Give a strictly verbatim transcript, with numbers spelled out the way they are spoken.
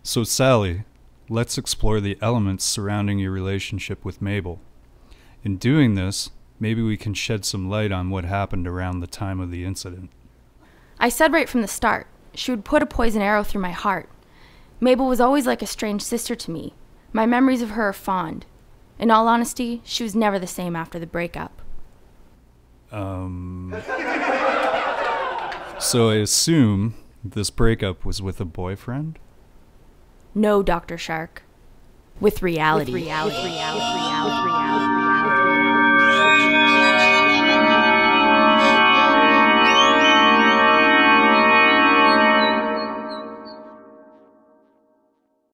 So Sally, let's explore the elements surrounding your relationship with Mabel. In doing this, maybe we can shed some light on what happened around the time of the incident. I said right from the start, she would put a poison arrow through my heart. Mabel was always like a strange sister to me. My memories of her are fond. In all honesty, she was never the same after the breakup. Um... So I assume this breakup was with a boyfriend? No, Doctor Shark. With reality. With reality. With reality. With reality. With reality.